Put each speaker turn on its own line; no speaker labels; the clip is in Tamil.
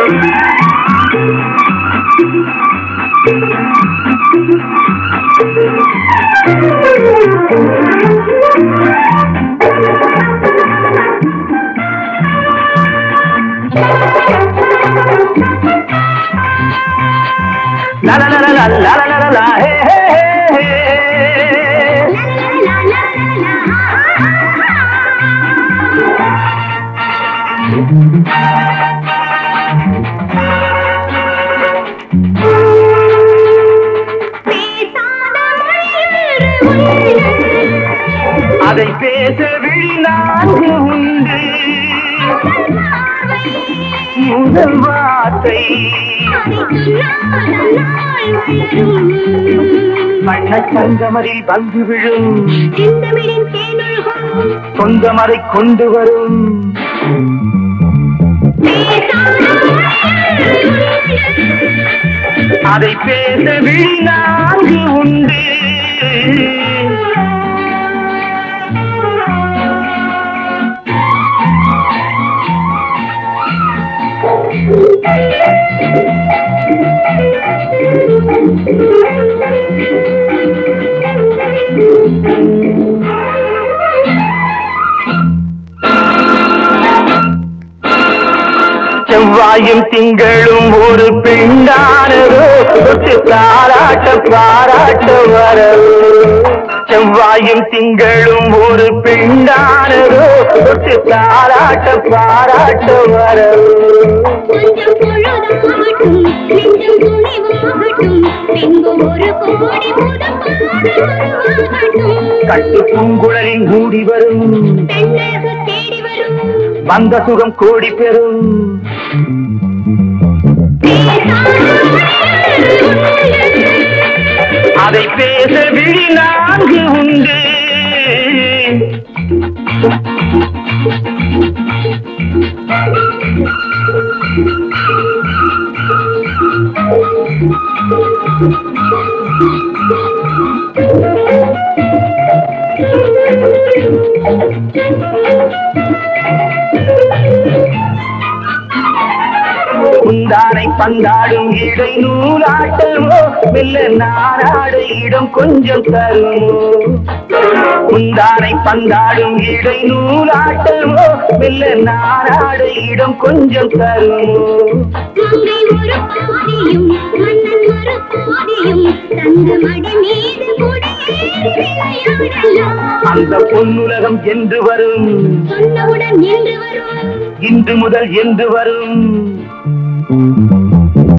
La la la la la la la la la hey hey hey அதை பேச விழி நான்கு உண்டு முதல் வார்த்தை மண்ணச்சங்கமரில் வந்து விழும் சொந்தமரை கொண்டு வரும் அதை பேச விழி நான்கு உண்டு செவ்வாயும் திங்களும் ஒரு பெண்ணானதோ தாராட்ட பாராட்ட வரவு செவ்வாயும் திங்களும் ஒரு பெண்ணானதோ தாராட்ட பாராட்ட வரவு கட்டு பூங்குழலின் மூடி வரும் வந்த சுகம் கோடி பெறும் அதை பேச விழி நான்கு உண்டு குந்தானை பந்தாடும் இடை நூலாட்டமோ மெல்ல நாராட இடம் கொஞ்சம் தருமோ குந்தானை பந்தாடும் இடை நூலாட்டமோ மெல்ல நாராட இடம் கொஞ்சம் தருமோ அந்த பொன்னுலகம் என்று வரும் இன்று முதல் என்று வரும்